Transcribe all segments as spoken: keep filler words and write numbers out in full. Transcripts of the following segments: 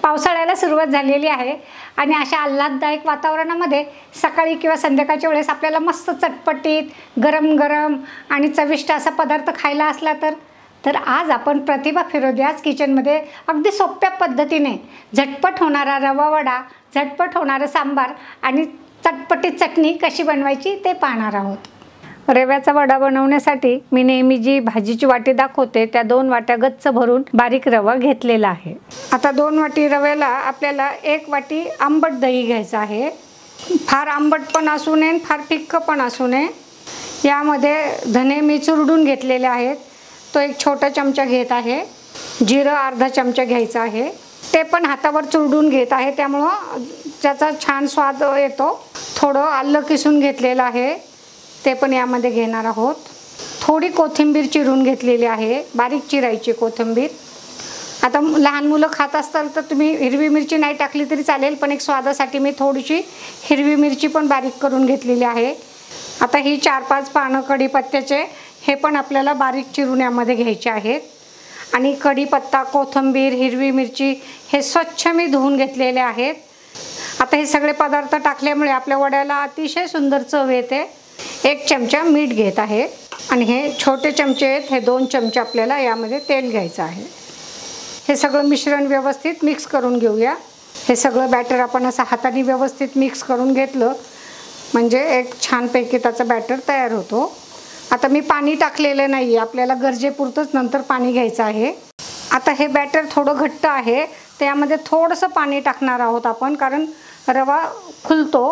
पावसाळ्याला सुरुवात झालेली आहे आणि अशा आल्हाददायक वातावरणामध्ये सकाळी किंवा संध्याकाळच्या वेळेस आपल्याला मस्त चटपटीत गरम गरम आणि चविष्ट असा पदार्थ खायला असला तर तर आज आपण प्रतिभा फिरोदियाज किचनमध्ये अगदी सोप्या पद्धतीने झटपट होणारा रवा वडा, झटपट होणारा सांबार आणि चटपटीत चटणी कशी बनवायची ते पाहणार आहोत। रव्याचा वडा बनवण्यासाठी मी नेहमी जी भाजीची वाटी दाखवते त्या दोन वाट्या गच्च भरून बारीक रवा घेतलेला आहे। आता दोन वाटी रव्याला आपल्याला एक वाटी आंबट दही घ्यायचं आहे। फार आंबट पण असू नये, फार फिक्क पण असू नये। यामध्ये धने मी चुरडून घेतलेले आहेत, तो एक छोटा चमचा घेत आहे। जिरं अर्धा चमचा घ्यायचा आहे, ते पण हातावर चुरडून घेत आहे, त्यामुळे त्याचा छान स्वाद येतो। थोडं आलं किसून घेतलेलं आहे, ते पण यामध्ये घेणार आहोत। थोडी कोथिंबीर चिरून घेतलेली आहे, बारीक चिरायची कोथिंबीर। आता लहान मुलं खात असताल तर तुम्ही हिरवी मिरची नाही टाकली तरी चालेल, पण एक स्वादासाठी मी थोडीशी हिरवी मिरची पण बारीक करून घेतलेली आहे। आता ही चार पाच पानं कढीपत्त्याचे हे पण आपल्याला बारीक चिरून यामध्ये घ्यायचे आहेत। आणि कढीपत्ता, कोथिंबीर, हिरवी मिरची हे स्वच्छ मी धुवून घेतलेले आहेत। आता हे सगळे पदार्थ टाकल्यामुळे आपल्या वड्याला अतिशय सुंदर चव येते। एक चमचा मीठ घेत आहे आणि हे छोटे चमचे आहेत, हे दोन चमचे आपल्याला यामध्ये तेल घ्यायचं आहे। हे सगळं मिश्रण व्यवस्थित मिक्स करून घेऊया। हे सगळं बॅटर आपण असं हाताने व्यवस्थित मिक्स करून घेतलं म्हणजे एक छानपैकी त्याचा बॅटर तयार होतो। आता मी पाणी टाकलेलं नाही, आपल्याला गरजेपुरतंच नंतर पाणी घ्यायचं आहे। आता हे बॅटर थोडं घट्ट आहे, त्यामध्ये थोडंसं पाणी टाकणार आहोत आपण, कारण रवा फुलतो।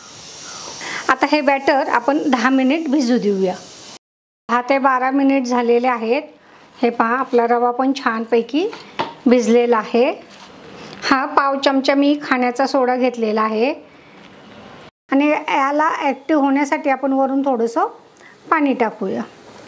आता हे बॅटर आपण दहा मिनिट भिजू देऊया। दहा ते बारा मिनिट झालेले आहेत। हे पहा आपला रवा पण छानपैकी भिजलेला आहे। हा पाव चमचा मी खाण्याचा सोडा घेतलेला आहे आणि याला ॲक्टिव्ह होण्यासाठी आपण वरून थोडंसं पाणी टाकूया।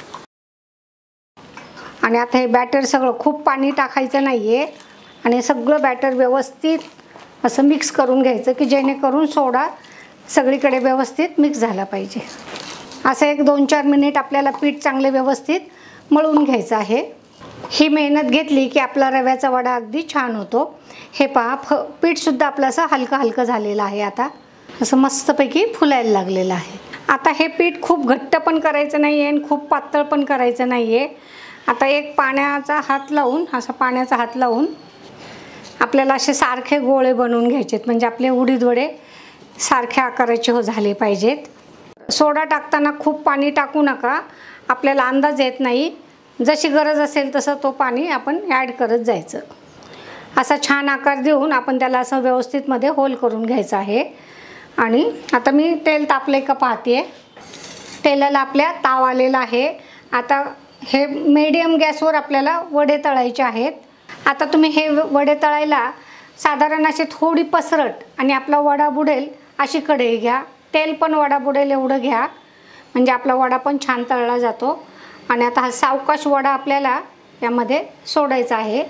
आणि आता हे बॅटर सगळं, खूप पाणी टाकायचं नाही आहे आणि सगळं बॅटर व्यवस्थित असं मिक्स करून घ्यायचं की जेणेकरून सोडा सगळीकडे व्यवस्थित मिक्स झाला पाहिजे। असं एक दोन चार मिनिट आपल्याला पीठ चांगले व्यवस्थित मळून घ्यायचं आहे। ही मेहनत घेतली की आपला रव्याचा वडा अगदी छान होतो। हे पहा फ पीठसुद्धा आपलं असं हलकं हलकं झालेलं आहे, आता असं मस्तपैकी फुलायला लागलेलं आहे। आता हे पीठ खूप घट्ट पण करायचं नाही आहे आणि खूप पातळ पण करायचं नाही आहे। आता एक पाण्याचा हात लावून, असा पाण्याचा हात लावून आपल्याला असे सारखे गोळे बनवून घ्यायचे आहेत, म्हणजे आपले उडीद वडे सारख्या आकाराचे हो झाले पाहिजेत। सोडा टाकताना खूप पाणी टाकू नका, आपल्याला अंदाज येत नाही। जशी गरज असेल तसं तो पाणी आपण ॲड करत जायचं। असा छान आकार देऊन आपण त्याला असं व्यवस्थित मध्ये होल करून घ्यायचं आहे। आणि आता मी तेल तापले का पाहते, तेलाला आपल्या ताव आलेला आहे। आता हे मीडियम गॅसवर आपल्याला वडे तळायचे आहेत। आता तुम्ही हे वडे तळायला साधारण अशी थोडी पसरट आणि आपला वडा बुडेल अशी कढई घ्या। तेल पण वडा बुडेल एवढं घ्या, म्हणजे आपला वडा पण छान तळला जातो। आणि आता हा सावकाश वडा आपल्याला यामध्ये सोडायचा आहे।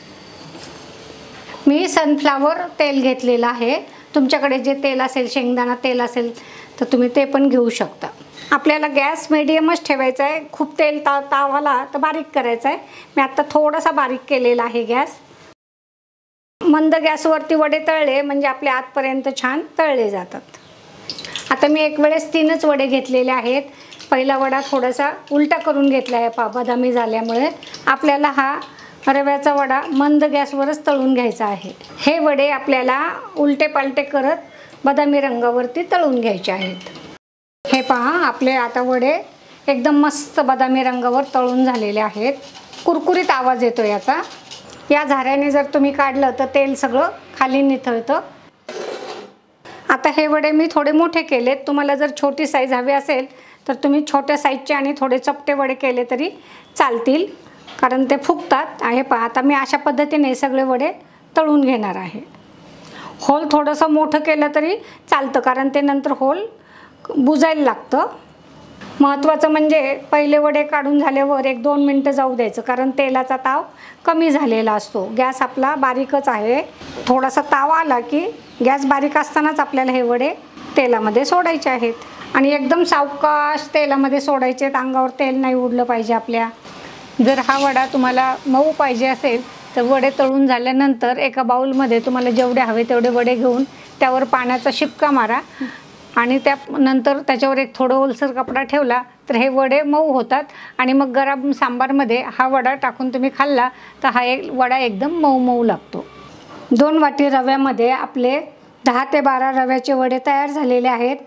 मी सनफ्लावर तेल घेतलेलं आहे, तुमच्याकडे जे तेल असेल, शेंगदाणा तेल असेल तर तुम्ही ते पण घेऊ शकता। आपल्याला गॅस मीडियमच ठेवायचा आहे, खूप तेल ता तावाला तर बारीक करायचा आहे। मी आता थोडासा बारीक केलेला आहे गॅस। मंद गॅसवरती वडे तळले म्हणजे आपले आतपर्यंत छान तळले जातात। आता मी एक वेळेस तीनच वडे घेतलेले आहेत। पहिला वडा थोडासा उलटा करून घेतला आहे पा बदामी झाल्यामुळे। आपल्याला हा रव्याचा वडा मंद गॅसवरच तळून घ्यायचा आहे। हे वडे आपल्याला उलटे पालटे करत बदामी रंगावरती तळून घ्यायचे आहेत। हे पहा आपले आता वडे एकदम मस्त बदामी रंगावर तळून झालेले आहेत। कुरकुरीत आवाज येतो याचा। या झाऱ्याने जर तुम्ही काढलं तर तेल सगळं खाली निथळतं। आता हे वडे मी थोडे मोठे केलेत, तुम्हाला जर छोटी साईज हवी असेल तर तुम्ही छोट्या साईजचे आणि थोडे चपटे वडे केले तरी चालतील, कारण ते फुगतात। आहे पहा आता मी अशा पद्धतीने सगळे वडे तळून घेणार आहे। होल थोडंसं मोठं केलं तरी चालतं, कारण ते नंतर होल बुजायला लागतं। महत्त्वाचं म्हणजे पहिले वडे काढून झाल्यावर एक दोन मिनटं जाऊ द्यायचं, कारण तेलाचा ताव कमी झालेला असतो। गॅस आपला बारीकच आहे। थोडासा ताव आला की गॅस बारीक असतानाच आपल्याला हे वडे तेलामध्ये सोडायचे आहेत आणि एकदम सावकाश तेलामध्ये सोडायचे, अंगावर तेल नाही उडलं पाहिजे आपल्या। जर हा वडा तुम्हाला मऊ पाहिजे असेल तर वडे तळून झाल्यानंतर एका बाउलमध्ये तुम्हाला जेवढे हवे तेवढे वडे घेऊन त्यावर पाण्याचा शिपका मारा आणि त्यानंतर त्याच्यावर एक थोडं ओलसर कपडा ठेवला तर हे वडे मऊ होतात आणि मग गरम सांबारमध्ये हा वडा टाकून तुम्ही खाल्ला तर हा एक वडा एकदम मऊ मऊ लागतो। दोन वाटी रव्यामध्ये आपले दहा ते बारा रव्याचे वडे तयार झालेले आहेत।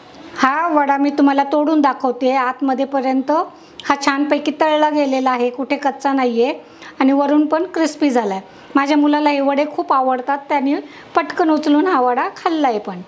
हा वडा मी तुम्हाला तोडून दाखवते। आतमध्येपर्यंत हा छानपैकी तळला गेलेला आहे, कुठे कच्चा नाही आहे आणि वरून पण क्रिस्पी झाला आहे। माझ्या मुलाला हे वडे खूप आवडतात, त्याने पटकन उचलून हा वडा खाल्ला आहे पण।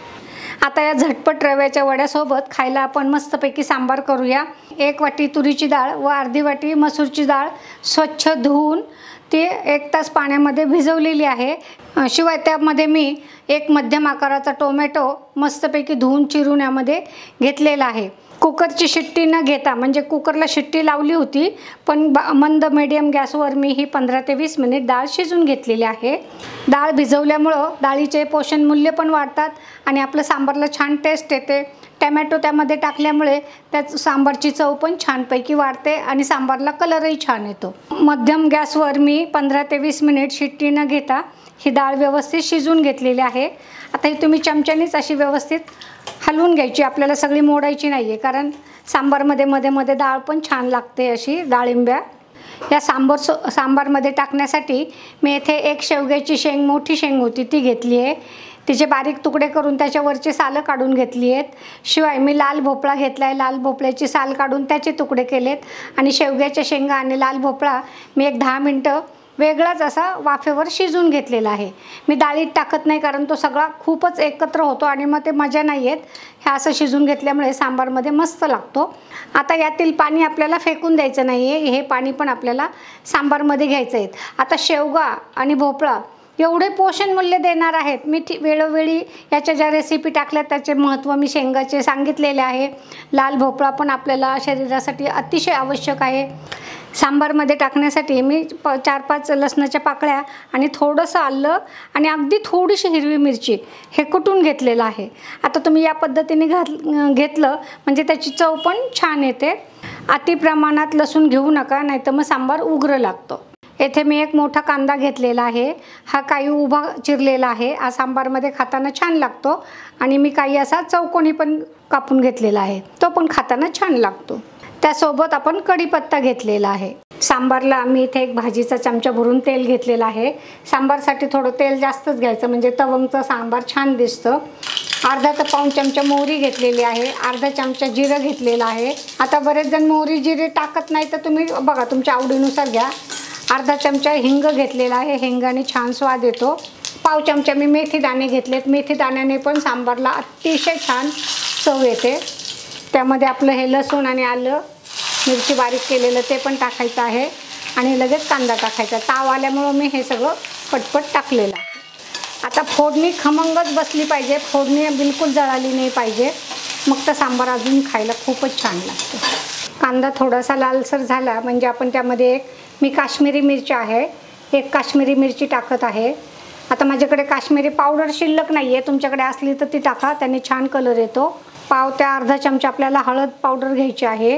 आता या झटपट रव्याच्या वड्यासोबत खायला आपण मस्तपैकी सांबार करूया। एक वाटी तुरीची डाळ व अर्धी वाटी मसूरची डाळ स्वच्छ धुवून ती एक तास पाण्यामध्ये भिजवलेली आहे। शिवाय त्यामध्ये मी एक मध्यम आकाराचा टोमॅटो मस्तपैकी धुवून चिरून यामध्ये घेतलेला आहे। कुकरची शिट्टी न घेता, म्हणजे कुकरला शिट्टी लावली होती पण मंद मीडियम गॅसवर मी ही पंधरा ते वीस मिनिट डाळ शिजून घेतलेली आहे। डाळ भिजवल्यामुळं डाळीचे पोषण मूल्य पण वाढतात आणि आपलं सांबारला छान टेस्ट येते। टोमॅटो त्यामध्ये टाकल्यामुळे त्या सांबारची चव पण छानपैकी वाढते आणि सांबारला कलरही छान येतो। मध्यम गॅसवर मी पंधरा ते वीस मिनिट शिट्टी न घेता ही डाळ व्यवस्थित शिजून घेतलेली आहे। आता ही तुम्ही चमच्यानेच अशी व्यवस्थित हलवून घ्यायची, आपल्याला सगळी मोडायची नाही आहे, कारण सांबारमध्ये मध्ये मध्ये डाळ पण छान लागते अशी डाळिंब्या। या सांबार सांबारमध्ये टाकण्यासाठी मी येथे एक शेवग्याची शेंग, मोठी शेंग होती ती घेतली आहे, तिचे बारीक तुकडे करून त्याच्यावरचे सालं काढून घेतली आहेत। शिवाय मी लाल भोपळा घेतला आहे, लाल भोपळ्याची साल काढून त्याचे तुकडे केलेत आणि शेवग्याच्या शेंगा आणि लाल भोपळा मी एक दहा मिनटं वेगळाच असा वाफेवर शिजून घेतलेला आहे। मी डाळीत टाकत नाही कारण तो सगळा खूपच एकत्र होतो आणि मग ते मजा नाही येत। हे असं शिजून घेतल्यामुळे सांबारमध्ये मस्त लागतो। आता यातील पाणी आपल्याला फेकून द्यायचं नाही आहे, हे पाणी पण आपल्याला सांबारमध्ये घ्यायचं आहे। आता शेवगा आणि भोपळा एवढे पोषण मूल्य देणार आहेत, मी वेळोवेळी याच्या ज्या रेसिपी टाकल्या त्याचे महत्त्व मी शेंगाचे सांगितलेले आहे। लाल भोपळा पण आपल्याला शरीरासाठी अतिशय आवश्यक आहे। सांबारमध्ये टाकण्यासाठी मी प चार पाच लसणाच्या पाकळ्या आणि थोडंसं आलं आणि अगदी थोडीशी हिरवी मिरची हे कुटून घेतलेलं आहे। आता तुम्ही या पद्धतीने घात घेतलं म्हणजे त्याची चव पण छान येते। अति प्रमाणात लसूण घेऊ नका, नाहीतर मग सांबार उग्र लागतो। येथे मी एक मोठा कांदा घेतलेला आहे, हा काही उभा चिरलेला आहे, हा सांबारमध्ये खाताना छान लागतो आणि मी काही असा चौकोनी पण कापून घेतलेला आहे, तो पण खाताना छान लागतो। त्यासोबत आपण कढीपत्ता घेतलेला आहे। सांबारला आम्ही इथे एक भाजीचा चमचा भरून तेल घेतलेला आहे। सांबारसाठी थोडं तेल जास्तच घ्यायचं म्हणजे तवंगचं सांबार छान दिसतं। अर्धा ते पाऊण चमचा मोहरी घेतलेली आहे, अर्धा चमचा जिरं घेतलेलं आहे। आता बरेच जण मोहरी जिरे टाकत नाही तर तुम्ही बघा तुमच्या आवडीनुसार घ्या। अर्धा चमचा हिंग घेतलेला आहे, हिंगाने छान स्वाद येतो। पाव चमचा मी मेथी दाणे घेतलेत, मेथी दाण्याने पण सांबारला अतिशय छान चव येते। त्यामध्ये आपलं हे लसूण आणि आलं मिरची बारीक केलेलं ते पण टाकायचं आहे आणि लगेच कांदा टाकायचा। ताव आल्यामुळं मी हे सगळं पटपट टाकलेलं आहे। आता फोडणी खमंगच बसली पाहिजे, फोडणी बिलकुल जळाली नाही पाहिजे, मग तर सांबार अजून खायला खूपच छान लागते। कांदा थोडासा लालसर झाला म्हणजे आपण त्यामध्ये एक मी काश्मीरी मिरची आहे, एक काश्मीरी मिरची टाकत आहे। आता माझ्याकडे काश्मीरी पावडर शिल्लक नाही आहे, तुमच्याकडे असली तर ती टाका, त्याने छान कलर येतो। पाव त्या अर्धा चमचा आपल्याला हळद पावडर घ्यायची आहे।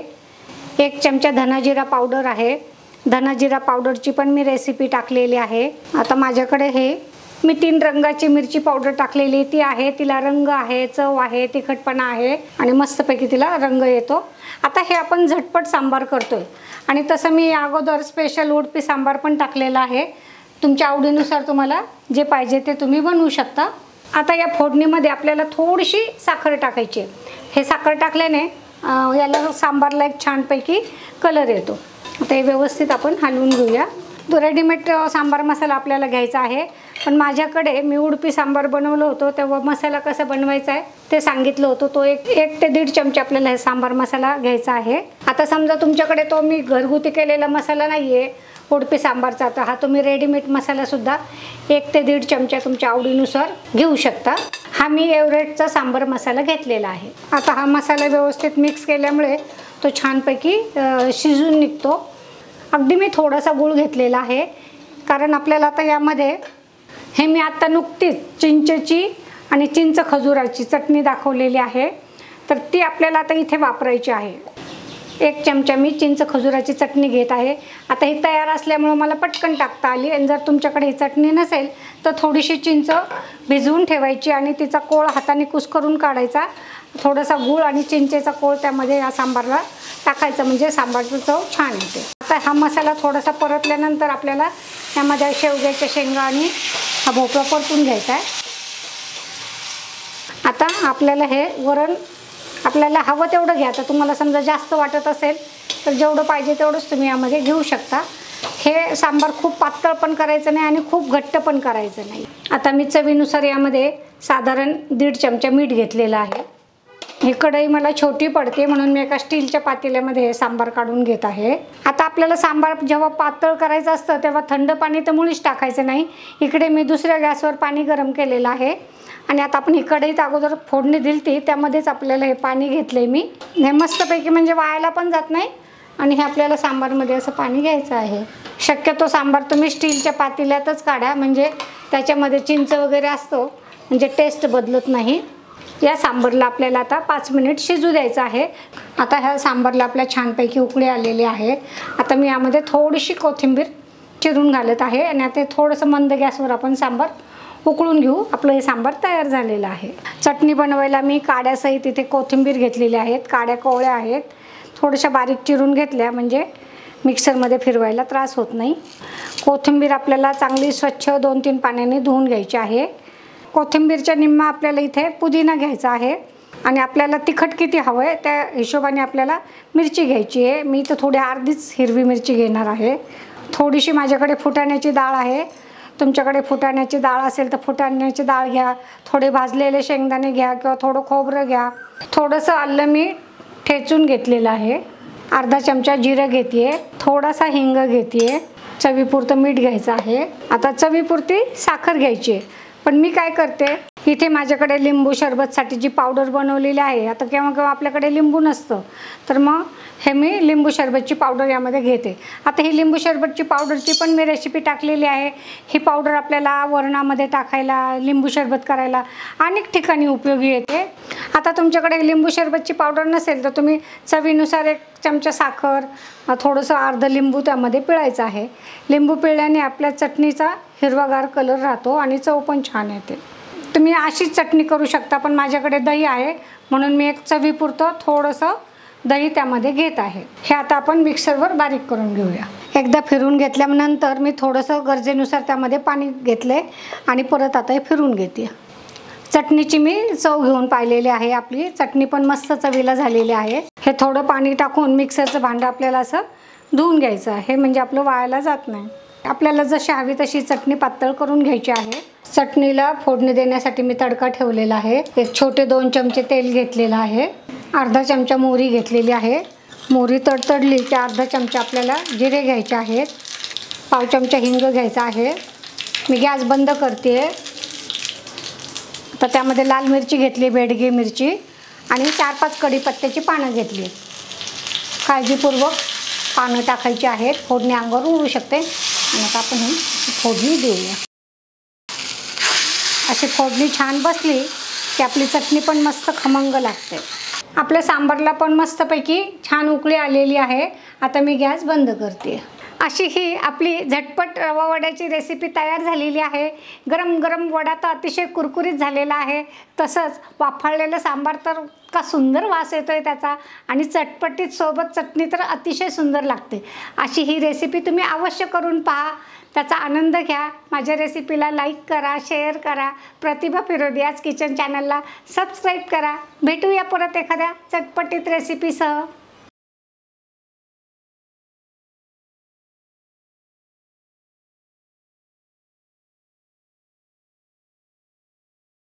एक चमचा धनाजिरा पावडर आहे, धनाजिरा पावडरची पण मी रेसिपी टाकलेली आहे। आता माझ्याकडे हे मी तीन रंगाची मिरची पावडर टाकलेली ती आहे, तिला रंग आहे, चव आहे, तिखटपणा आहे आणि मस्तपैकी तिला रंग येतो। आता हे आपण झटपट सांबार करतोय आणि तसं मी अगोदर स्पेशल उडपी सांबार पण टाकलेला आहे। तुमच्या आवडीनुसार तुम्हाला जे पाहिजे ते तुम्ही बनवू शकता। आता या फोडणीमध्ये आपल्याला थोडीशी साखर टाकायची आहे, हे साखर टाकल्याने याला सांबारला एक छानपैकी कलर येतो। आता हे व्यवस्थित आपण हलवून घेऊया। तो रेडीमेड सांबार मसाला आपल्याला घ्यायचा आहे, पण माझ्याकडे मी उडपी सांबार बनवलं होतं तेव्हा मसाला कसा बनवायचा आहे ते सांगितलं होतं। तो एक एक ते दीड चमचे आपल्याला हे सांबार मसाला घ्यायचा आहे। आता समजा तुमच्याकडे तो मी घरगुती केलेला मसाला नाही आहे उडपी सांबारचा, तर हा तुम्ही रेडीमेड मसालासुद्धा एक ते दीड चमचा तुमच्या आवडीनुसार घेऊ शकता। हा मी एव्हरेस्टचा सांबार मसाला घेतलेला आहे। आता हा मसाला व्यवस्थित मिक्स केल्यामुळे तो छानपैकी शिजून निघतो। अगदी मी थोडासा गूळ घेतलेला आहे, कारण आपल्याला आता यामध्ये हे मी आत्ता नुकतीच चिंचेची आणि चिंच खजुराची चटणी दाखवलेली आहे, तर ती आपल्याला आता इथे वापरायची आहे। एक चमचा मी चिंच खजुराची चटणी घेत आहे। आता ही तयार असल्यामुळे मला पटकन टाकता आली, आणि जर तुमच्याकडे ही चटणी नसेल तर थोडीशी चिंच भिजवून ठेवायची आणि तिचा कोळ हाताने कुस्करून काढायचा। थोडासा गूळ आणि चिंचेचा कोळ त्यामध्ये या सांबारला टाकायचं, म्हणजे सांबारची चव छान येते। आता हा मसाला थोडासा परतल्यानंतर आपल्याला यामध्ये शेवग्याच्या शेंगा आणि हा भोपळा परतून घ्यायचा आहे। आता आपल्याला हे वरण आपल्याला हवं तेवढं घ्या। तर तुम्हाला समजा जास्त वाटत असेल तर जेवढं पाहिजे तेवढंच तुम्ही यामध्ये घेऊ शकता। हे सांबार खूप पातळ पण करायचं नाही आणि खूप घट्ट पण करायचं नाही। आता मी चवीनुसार यामध्ये साधारण दीड चमचा मीठ घेतलेलं आहे। ही कढई मला छोटी पडते म्हणून मी एका स्टीलच्या पातेल्यामध्ये हे सांबार काढून घेत आहे। आता आपल्याला सांबार जेव्हा पातळ करायचं असतं तेव्हा थंड पाणी तर मुळीच टाकायचं नाही। इकडे मी दुसऱ्या गॅसवर पाणी गरम केलेलं आहे आणि आता आपण ही कढईत अगोदर फोडणी दिलती त्यामध्येच आपल्याला हे पाणी घेतले मी। हे मस्तपैकी म्हणजे वायाला पण जात नाही आणि हे आपल्याला सांबारमध्ये असं पाणी घ्यायचं आहे। शक्यतो सांबार तुम्ही स्टीलच्या पातेल्यातच काढा, म्हणजे त्याच्यामध्ये चिंच वगैरे असतो, म्हणजे टेस्ट बदलत नाही। या सांबारला आपल्याला आता पाच मिनिट शिजू द्यायचं आहे। आता ह्या सांबारला आपल्या छानपैकी उकळी आलेली आहे। आता मी यामध्ये थोडीशी कोथिंबीर चिरून घालत आहे आणि आता थोडंसं मंद गॅसवर आपण सांबार उकळून घेऊ। आपलं हे सांबार तयार झालेलं आहे। चटणी बनवायला मी काड्यासहित इथे कोथिंबीर घेतलेली आहेत, काड्या कोवळ्या आहेत, थोड्याशा बारीक चिरून घेतल्या म्हणजे मिक्सरमध्ये फिरवायला त्रास होत नाही। कोथिंबीर आपल्याला चांगली स्वच्छ दोन तीन पाण्याने धुवून घ्यायची आहे। कोथिंबीरच्या निम्मा आपल्याला इथे पुदिना घ्यायचा आहे आणि आपल्याला तिखट किती हवं आहे त्या हिशोबाने आपल्याला मिरची घ्यायची आहे। मी इथं थोडी अर्धीच हिरवी मिरची घेणार आहे। थोडीशी माझ्याकडे फुटाण्याची डाळ आहे, तुमच्याकडे फुटाण्याची डाळ असेल तर फुटाण्याची डाळ घ्या, थोडे भाजलेले शेंगदाणे घ्या किंवा थोडं खोबरं घ्या। थोडंसं आलं मी ठेचून घेतलेलं आहे, अर्धा चमचा जिरं घेते, थोडासा हिंग घेते, चवीपुरतं मीठ घ्यायचं आहे। आता चवीपुरती साखर घ्यायची आहे, पण मी काय करते इथे माझ्याकडे लिंबू सरबतसाठी जी पावडर बनवलेली आहे। आता केव्हा केव्हा आपल्याकडे लिंबू नसतं तर मग हे मी लिंबू सरबतची पावडर यामध्ये घेते। आता ही लिंबू सरबतची पावडरची पण मी रेसिपी टाकलेली आहे। ही पावडर आपल्याला वरणामध्ये टाकायला, लिंबू सरबत करायला अनेक ठिकाणी उपयोगी येते। आता तुमच्याकडे लिंबू सरबतची पावडर नसेल तर तुम्ही चवीनुसार एक चमचा साखर, थोडंसं अर्ध लिंबू त्यामध्ये पिळायचं आहे। लिंबू पिळल्याने आपल्या चटणीचा हिरवागार कलर राहतो आणि चव पण छान येते। तुम्ही अशीच चटणी करू शकता, पण माझ्याकडे दही आहे म्हणून मी एक चवीपुरतं थोडंसं दही त्यामध्ये घेत आहे। हे आता आपण मिक्सरवर बारीक करून घेऊया। एकदा फिरून घेतल्यानंतर मी थोडंसं गरजेनुसार त्यामध्ये पाणी घेतले आणि परत आता हे फिरून घेते। चटणीची मी चव घेऊन पाहिलेली आहे, आपली चटणी पण मस्त चवीला झालेली आहे। हे थोडं पाणी टाकून मिक्सरचं भांडं आपल्याला असं धुवून घ्यायचं आहे, म्हणजे आपलं वायाला जात नाही। आपल्याला जशी हवी तशी चटणी पातळ करून घ्यायची आहे। चटणीला फोडणी देण्यासाठी मी तडका ठेवलेला आहे। एक छोटे दोन चमचे तेल घेतलेलं आहे, अर्धा चमचा मोहरी घेतलेली आहे। मोहरी तडतडली की अर्धा चमचा आपल्याला जिरे घ्यायचे आहेत, पाव चमचा हिंग घ्यायचा आहे। मी गॅस बंद करते। तर त्यामध्ये लाल मिरची घेतली, बेडगी मिरची, आणि चार पाच कढीपत्त्याची पानं घेतली। काळजीपूर्वक पानं टाकायची आहेत, फोडणी अंगावर उडू शकते। आणि आता आपण ही फोडणी देऊया। अशी फोडणी छान बसली की आपली चटणी पण मस्त खमंग लागते। आपल्या सांबारला पण मस्तपैकी छान उकळी आलेली आहे। आता मी गॅस बंद करते। अशी ही आपली झटपट रवा वड्याची रेसिपी तयार झालेली आहे। गरम गरम वडा तर अतिशय कुरकुरीत झालेला आहे, तसंच वाफाळलेलं सांबार तर का सुंदर वास येतोय त्याचा, आणि चटपटीत सोबत चटणी तर अतिशय सुंदर लागते। अशी ही रेसिपी तुम्ही अवश्य करून पहा, त्याचा आनंद घ्या। माझ्या रेसिपीला लाईक करा, शेअर करा, प्रतिभा फिरोदियाज किचन चॅनलला सबस्क्राईब करा। भेटूया परत एखाद्या चटपटीत रेसिपीसह।